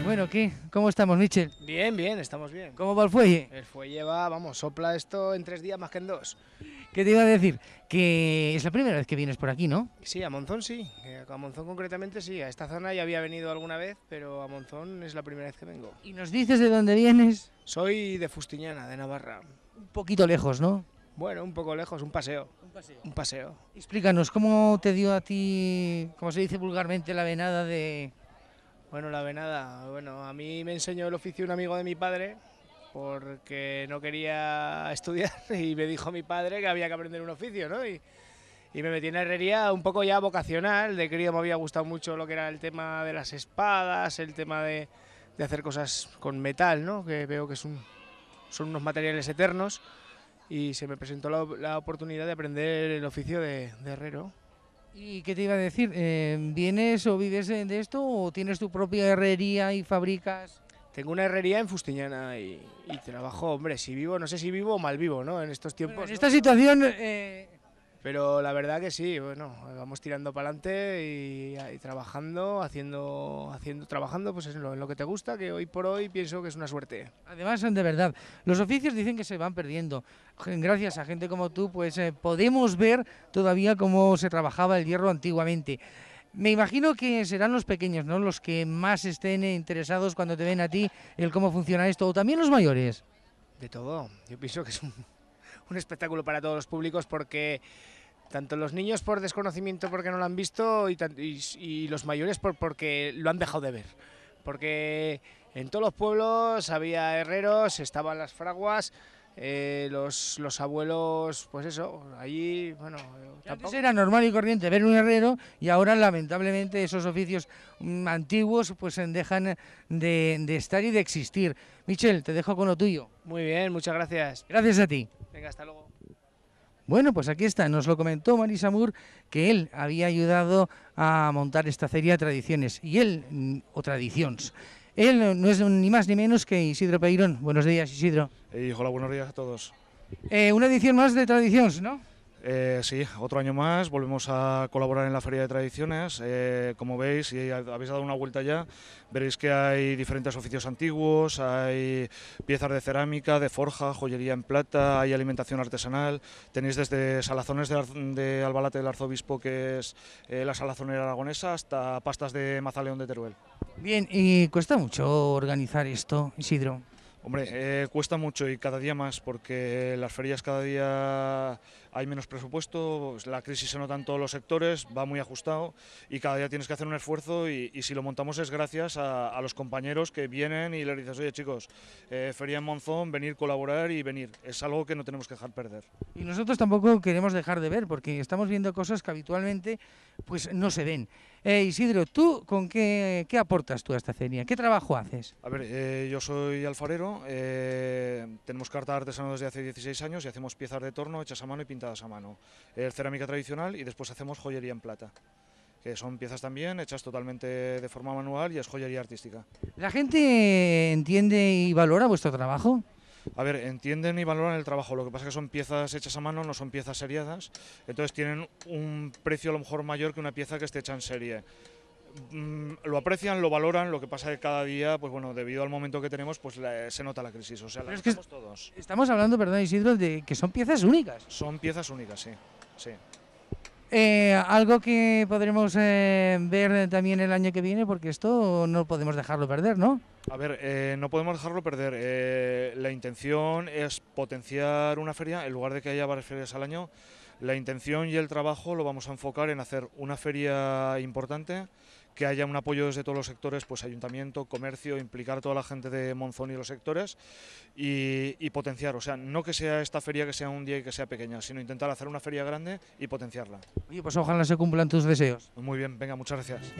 Bueno, ¿qué? ¿Cómo estamos, Michel? Bien, bien, estamos bien. ¿Cómo va el fuelle? El fuelle va, vamos, sopla esto en 3 días más que en 2. ¿Qué te iba a decir? Que es la primera vez que vienes por aquí, ¿no? Sí, a Monzón sí, a Monzón concretamente sí, a esta zona ya había venido alguna vez, pero a Monzón es la primera vez que vengo. ¿Y nos dices de dónde vienes? Soy de Fustiñana, de Navarra. Un poquito lejos, ¿no? Bueno, un poco lejos, un paseo. Un paseo. Explícanos, ¿cómo te dio a ti, como se dice vulgarmente, la venada de...? Bueno, la venada, bueno, a mí me enseñó el oficio un amigo de mi padre, porque no quería estudiar y me dijo mi padre que había que aprender un oficio, ¿no? Y me metí en la herrería un poco ya vocacional, de crío me había gustado mucho lo que era el tema de las espadas, el tema de hacer cosas con metal, ¿no? Que veo que son unos materiales eternos, y se me presentó la oportunidad de aprender el oficio de herrero. ¿Y qué te iba a decir? ¿Vienes o vives de esto o tienes tu propia herrería y fabricas? Tengo una herrería en Fustiñana y trabajo, hombre, si vivo, no sé si vivo o mal vivo, ¿no? En estos tiempos. Bueno, en esta situación... Pero la verdad que sí, bueno, vamos tirando para adelante y trabajando, trabajando pues en lo que te gusta, que hoy por hoy pienso que es una suerte. Además, de verdad, los oficios dicen que se van perdiendo. Gracias a gente como tú, pues podemos ver todavía cómo se trabajaba el hierro antiguamente. Me imagino que serán los pequeños, ¿no?, los que más estén interesados cuando te ven a ti el cómo funciona esto, o también los mayores. De todo, yo pienso que es un espectáculo para todos los públicos, porque tanto los niños por desconocimiento porque no lo han visto y los mayores porque lo han dejado de ver. Porque en todos los pueblos había herreros, estaban las fraguas, los abuelos, pues eso, allí, bueno... Antes era normal y corriente ver un herrero y ahora lamentablemente esos oficios antiguos pues dejan de estar y de existir. Michel, te dejo con lo tuyo. Muy bien, muchas gracias. Gracias a ti. Venga, hasta luego. Bueno, pues aquí está, nos lo comentó Marisa Mur, que él había ayudado a montar esta feria de tradiciones, y él, o tradiciones. Él no es ni más ni menos que Isidro Peirón. Buenos días, Isidro. Hola, buenos días a todos. Una edición más de tradiciones, ¿no? Sí, otro año más, volvemos a colaborar en la Feria de Tradiciones. Como veis, si habéis dado una vuelta ya, veréis que hay diferentes oficios antiguos, hay piezas de cerámica, de forja, joyería en plata, hay alimentación artesanal. Tenéis desde salazones de Albalate del Arzobispo, que es la salazonera aragonesa, hasta pastas de Mazaleón de Teruel. Bien, ¿y cuesta mucho organizar esto, Isidro? Hombre, cuesta mucho y cada día más, porque las ferias cada día hay menos presupuesto, la crisis se nota en todos los sectores, va muy ajustado y cada día tienes que hacer un esfuerzo, y si lo montamos es gracias a los compañeros que vienen y les dices, oye chicos, feria en Monzón, venir, colaborar y venir, es algo que no tenemos que dejar perder. Y nosotros tampoco queremos dejar de ver, porque estamos viendo cosas que habitualmente pues no se ven. Isidro, ¿tú con qué aportas tú a esta feria? ¿Qué trabajo haces? A ver, yo soy alfarero, tenemos carta de artesano desde hace 16 años y hacemos piezas de torno hechas a mano y pintadas a mano. Cerámica tradicional, y después hacemos joyería en plata, que son piezas también hechas totalmente de forma manual y es joyería artística. ¿La gente entiende y valora vuestro trabajo? A ver, entienden y valoran el trabajo, lo que pasa es que son piezas hechas a mano, no son piezas seriadas, entonces tienen un precio a lo mejor mayor que una pieza que esté hecha en serie. Lo aprecian, lo valoran, lo que pasa es que cada día, pues bueno, debido al momento que tenemos, pues se nota la crisis, o sea, la notamos todos. Estamos hablando, perdón Isidro, de que son piezas únicas. Son piezas únicas, sí, sí. Algo que podremos ver también el año que viene, porque esto no podemos dejarlo perder, ¿no? A ver, no podemos dejarlo perder. La intención es potenciar una feria, en lugar de que haya varias ferias al año. La intención y el trabajo lo vamos a enfocar en hacer una feria importante, que haya un apoyo desde todos los sectores, pues ayuntamiento, comercio, implicar a toda la gente de Monzón y los sectores y potenciar, o sea, no que sea esta feria que sea un día y que sea pequeña, sino intentar hacer una feria grande y potenciarla. Oye, pues ojalá se cumplan tus deseos. Muy bien, venga, muchas gracias.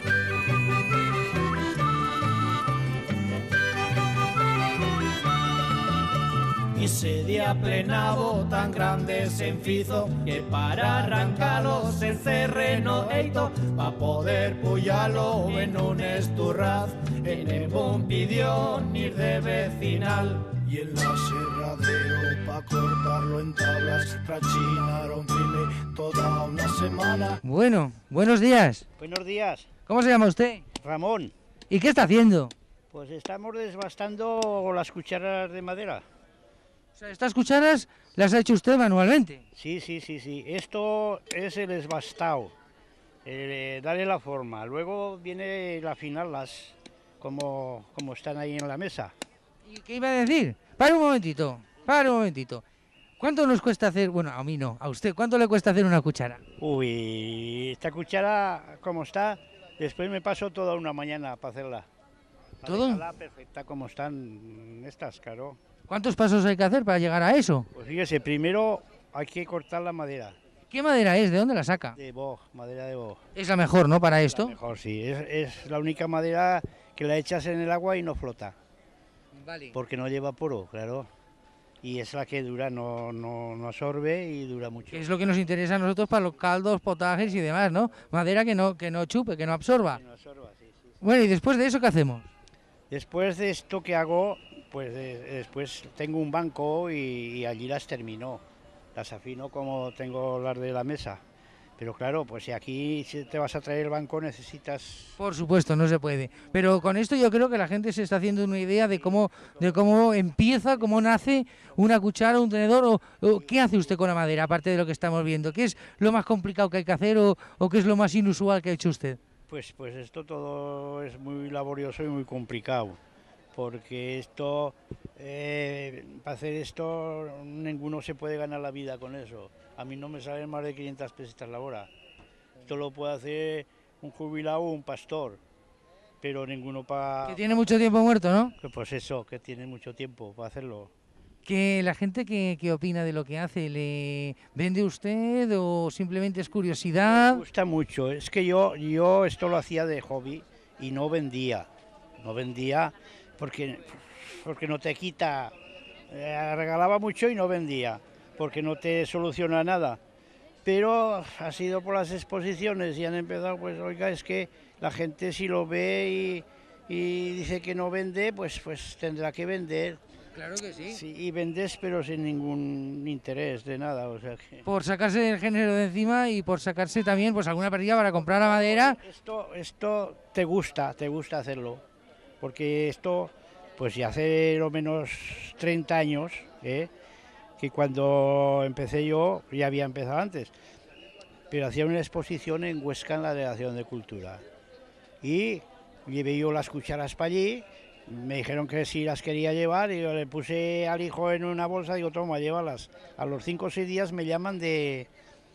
Y ese día plenavo tan grande se enfizo, que para arrancarlo se cerreno eito, pa poder puyarlo en un esturraz, en el bompidión ir de vecinal. Y en la serradero pa cortarlo en tablas, trachinaron firme toda una semana. Bueno, buenos días. Buenos días. ¿Cómo se llama usted? Ramón. ¿Y qué está haciendo? Pues estamos desbastando las cucharas de madera. O sea, estas cucharas las ha hecho usted manualmente. Sí. Esto es el desbastado, darle la forma. Luego viene el afinarlas, como están ahí en la mesa. ¿Y qué iba a decir? Para un momentito. ¿Cuánto nos cuesta hacer, bueno, a mí no, a usted, cuánto le cuesta hacer una cuchara? Uy, esta cuchara, como está, después me paso toda una mañana para hacerla. Para ¿Todo? dejarla perfecta como están estas, claro. ¿Cuántos pasos hay que hacer para llegar a eso? Pues fíjese, primero hay que cortar la madera. ¿Qué madera es? ¿De dónde la saca? De boj, madera de boj. Es la mejor, ¿no? Para esto. Mejor sí, es la única madera que la echas en el agua y no flota, Vale. porque no lleva poro, claro. Y es la que dura, no absorbe y dura mucho. Que es lo que nos interesa a nosotros para los caldos, potajes y demás, ¿no? Madera que no chupe, que no absorba. Que no absorba, sí. Bueno, ¿y después de eso qué hacemos? Después de esto que hago, pues después tengo un banco y allí las termino. Las afino como tengo las de la mesa. Pero claro, pues si aquí si te vas a traer el banco necesitas... Por supuesto, no se puede. Pero con esto yo creo que la gente se está haciendo una idea de cómo empieza, cómo nace una cuchara, un tenedor, o qué hace usted con la madera, aparte de lo que estamos viendo. ¿Qué es lo más complicado que hay que hacer o qué es lo más inusual que ha hecho usted? Pues esto todo es muy laborioso y muy complicado, porque esto, para hacer esto, ninguno se puede ganar la vida con eso. A mí no me salen más de 500 pesetas la hora. Esto lo puede hacer un jubilado o un pastor, pero ninguno para... Que tiene mucho tiempo muerto, ¿no? Pues eso, que tiene mucho tiempo para hacerlo. Que la gente que opina de lo que hace, ¿le vende usted o simplemente es curiosidad? Me gusta mucho, es que yo esto lo hacía de hobby y no vendía porque no te quita, regalaba mucho y no vendía, porque no te soluciona nada. Pero ha sido por las exposiciones y han empezado, pues oiga, es que la gente si lo ve y dice que no vende, pues tendrá que vender. Claro que sí. Sí, y vendes pero sin ningún interés de nada, o sea que... Por sacarse el género de encima y por sacarse también pues alguna pérdida para comprar la madera. Esto te gusta hacerlo, porque esto, pues ya hace lo menos 30 años, que cuando empecé yo, ya había empezado antes, pero hacía una exposición en Huesca en la Delegación de Cultura, y llevé yo las cucharas para allí. Me dijeron que si las quería llevar y yo le puse al hijo en una bolsa, digo, toma, llévalas. A los 5 o 6 días me llaman de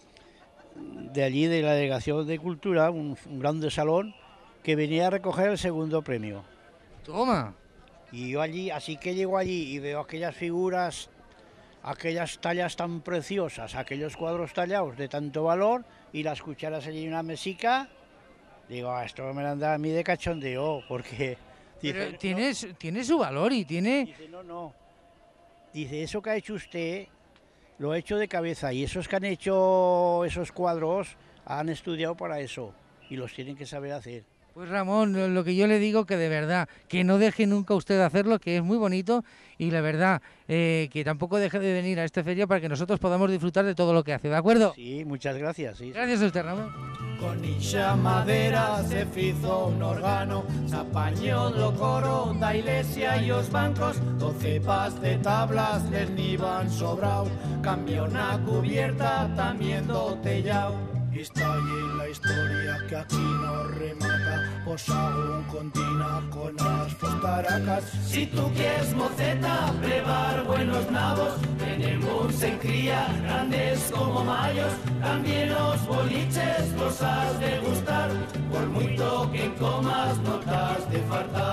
allí, de la Delegación de Cultura, un grande salón, que venía a recoger el segundo premio. Toma. Y yo allí, así que llego allí y veo aquellas figuras, aquellas tallas tan preciosas, aquellos cuadros tallados de tanto valor y las cucharas allí en una mesica, digo, esto me lo han dado a mí de cachondeo, porque... Pero Dice, tiene su valor y tiene... Dice, no. Dice, eso que ha hecho usted, lo ha hecho de cabeza. Y esos que han hecho esos cuadros, han estudiado para eso. Y los tienen que saber hacer. Pues Ramón, lo que yo le digo que de verdad, que no deje nunca usted de hacerlo, que es muy bonito. Y la verdad, que tampoco deje de venir a esta feria para que nosotros podamos disfrutar de todo lo que hace, ¿de acuerdo? Sí, muchas gracias. Sí. Gracias a usted, Ramón. Con ixa madera se fizo un órgano, se apañó lo coro da iglesia y os bancos, 12 pas de tablas les niban sobrao, cambió una cubierta también do tellao. Está allí la historia que aquí no remata, pues hago un contina con las postaracas. Si tú quieres moceta, prevar buenos nabos, tenemos en cría grandes como mayos, también los boliches los has de gustar, por mucho que comas no te has de fartar.